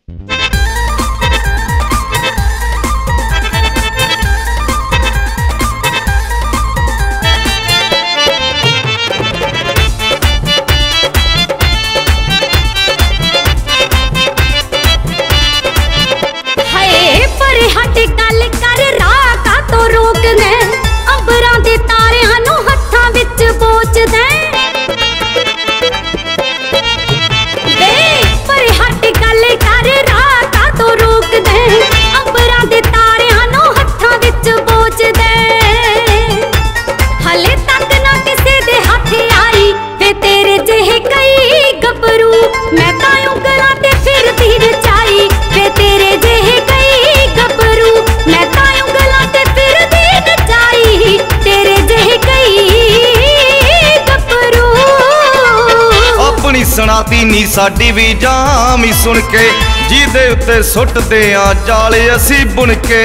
सुनाती नी साडी भी जामी सुन के, जिदे उत्ते सुटदे आ जाले असी बुन के।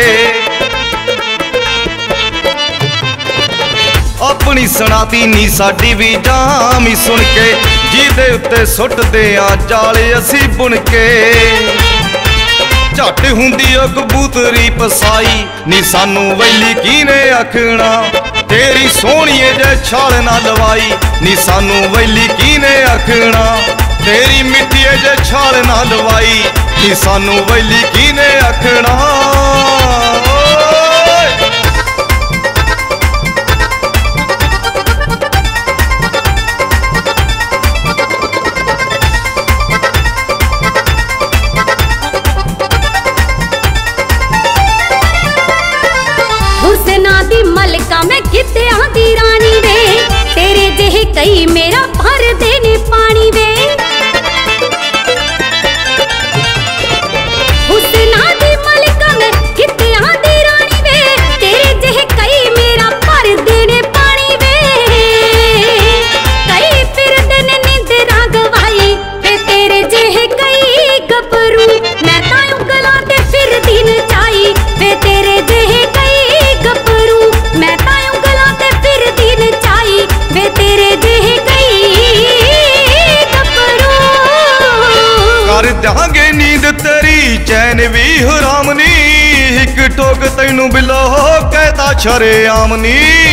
अपनी सुनाती नी साडी भी जामी सुन के, जिदे उत्ते सुटदे आ जाले असी बुन के। झट हुंदी ओ कबूतरी पसाई, नी सानू वैली कीने आखना, तेरी सोहणीए जे छाल ना लवाई, नी सानू वैली कीने आखना, तेरी मिट्टीए जे छाल ना लवाई, नी सानू वैली कीने आखना। मलका मैं कित्ते आंदी रानी वे, तेरे जेहे कई मेरा भर देने पानी वे। हुस्ना दी मलका मैं कित्ते आंदी रानी वे, तेरे जेहे कई मेरा भर देने पानी वे। कई फिर दिन निंदरा गवाई वे, तेरे जेहे कई गबरू, मैं तां उंगलां ते फिर दिन चाई वे, तेरे जेहे कई गबरू, मैं तां उंगलां ते फिर दिन चाई वे, तेरे जेहे कई गबरू। कर देंगे नींद तेरी चैन भी हराम नी, हिक ठोक तैनू बिलो कहता छरे आमनी।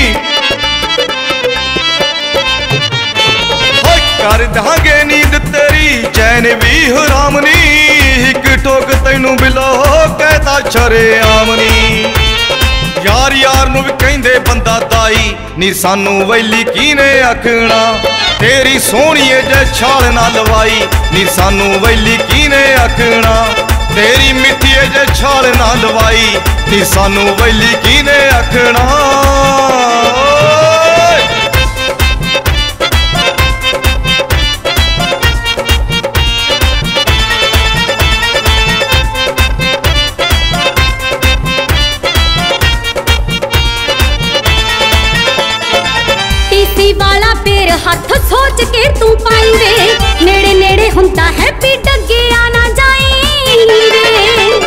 कर देंगे नींद तेरी चैन भी हराम नी, हिक ठोक तैनू बिलो कहता छरे आमनी। यार यार नू भी कहंदे बंदा दाई, नी सानू वैली कीने आखना, तेरी सोहणीए जे छाल ना लवाई, नी सानू वैली कीने आखना, तेरी मिट्टीए जे छाल ना लवाई, नी सानू वैली कीने आखना। वाला पैर हाथ सोच के तू पाई वे, नेड़े नेड़े हुंदा है भी डगे आना जाई वे।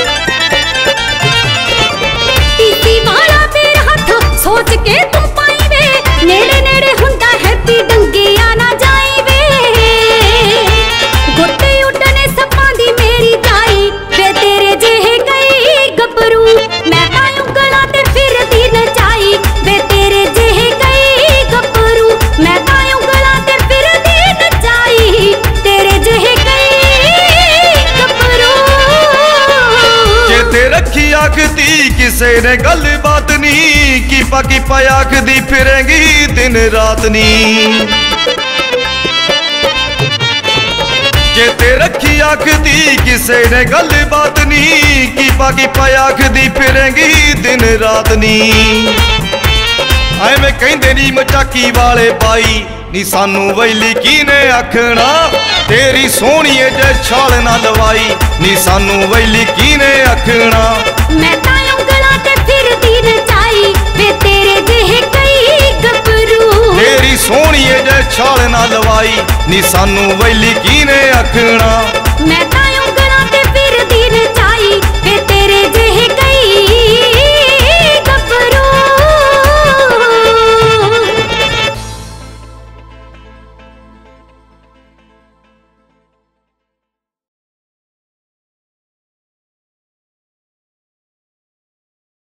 तीसी वाला पैर हाथ सोच के तू पाई वे, नेड़े नेड़े हुंदा है भी डगे आना जाई वे। गोटे उड़ने सपां दी मेरी जाई वे, तेरे जेहे कई गबरू, मैं तां उंगलां ते फिर दिन चाई वे, तेरे जेहे मैं तां उंगलां ते फिर दिन चाई, तेरे जेहे कई गबरू। चेते रखी आखदी किसे ने गल बात नी, कीपा कीपा आखदी फिरेंगी दिन रात नी। चेते रखी आखदी किसे ने गल बात नी, कीपा कीपा आखदी फिरेंगी दिन रात नी। एवें कहंदे नी मचाकी वाले बाई, नी सानू वैली कीने आखना, तेरी सोहणीए जे छाल ना लवाई, नी सानू वैली कीने आखना। मैं तां उंगलां ते फिर दिन चाई वे, तेरे जेहे कई गबरू, तेरी सोहणीए जे छाल ना लवाई, नी सानू वैली कीने आखना।